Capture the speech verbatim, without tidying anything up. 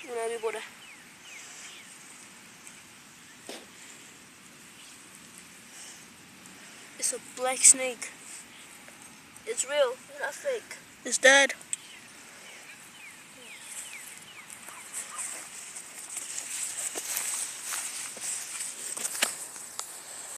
Una víbora. It's a black snake. It's real, it's not fake. It's dead.